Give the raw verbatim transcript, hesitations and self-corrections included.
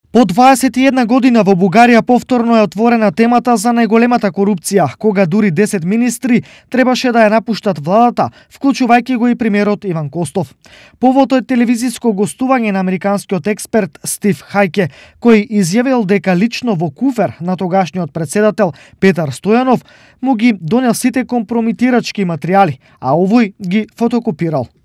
По дваесет и една година во Бугарија повторно е отворена темата за најголемата корупција, кога дури десет министри требаше да ја напуштат владата, вклучувајќи го и премиерот Иван Костов. Поводот е телевизиско гостување на американскиот експерт Стив Хајке, кој изјавил дека лично во куфер на тогашниот председател Петар Стојанов му ги донел сите компромитирачки материјали, а овој ги фотокопирал.